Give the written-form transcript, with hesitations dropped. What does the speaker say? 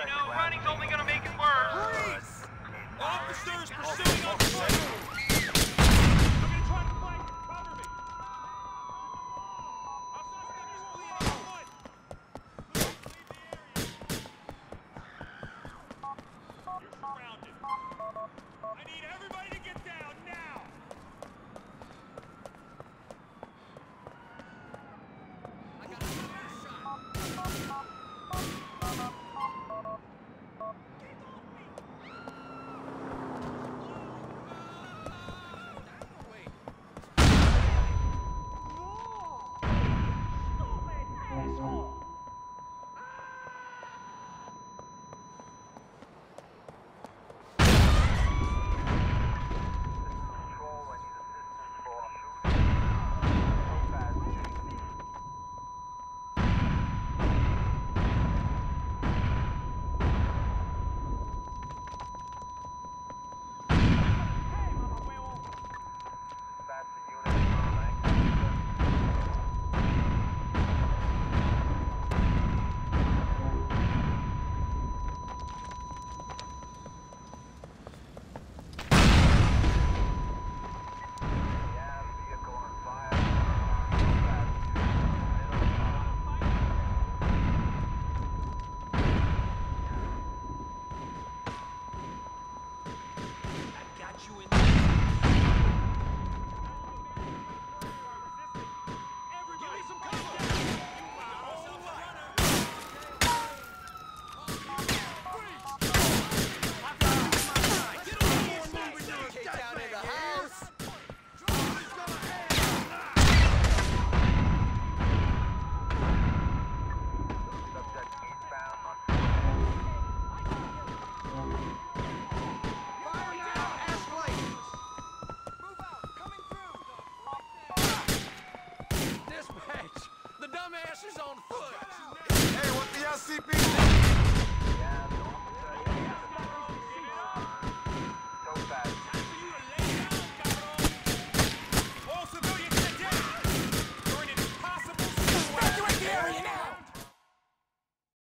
know, running's only gonna make it worse. Freeze! Officers pursuing on foot! I'm gonna try to flank him. Cover me! Our suspect is fleeing on foot! Leave the area! You're surrounded. I need everybody to get down now! I got another shot! Hey, what the LCP?